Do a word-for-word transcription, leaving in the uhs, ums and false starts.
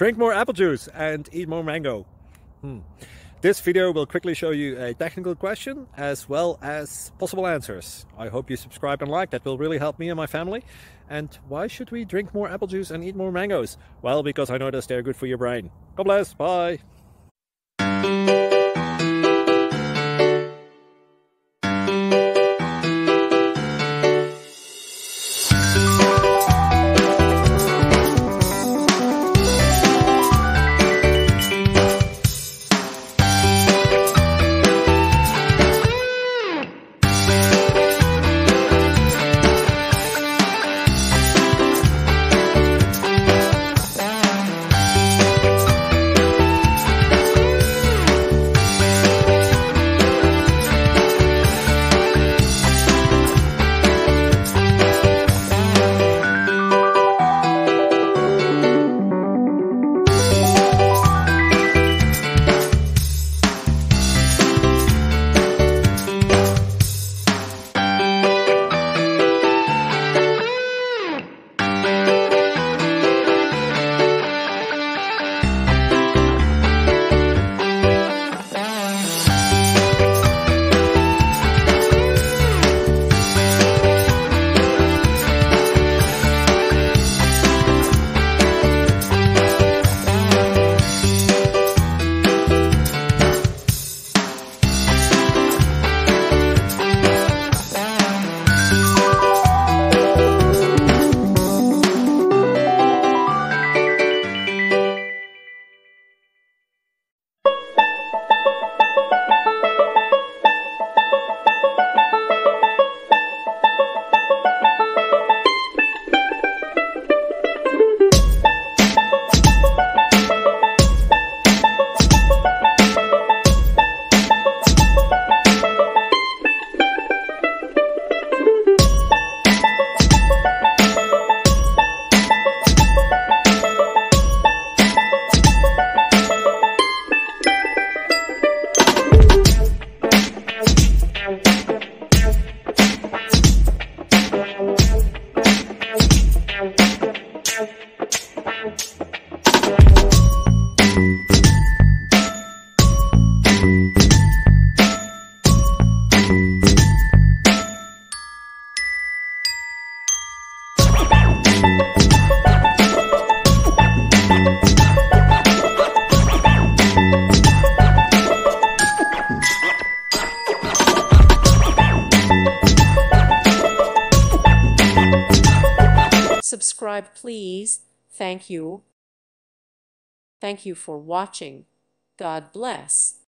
Drink more apple juice and eat more mango. Hmm. This video will quickly show you a technical question as well as possible answers. I hope you subscribe and like, that will really help me and my family. And why should we drink more apple juice and eat more mangoes? Well, because I noticed they're good for your brain. God bless, bye! Subscribe, please. Thank you. Thank you for watching. God bless.